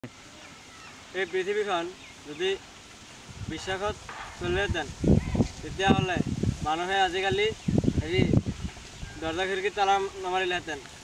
এই পৃথিৱীখন যদি বিশ্বাসত চলিলেহেঁতেন তেতিয়াহ'লে মানুহে আজিকালি দৰ্জা খিৰিকীত তালা নামাৰিলেহেঁতেন।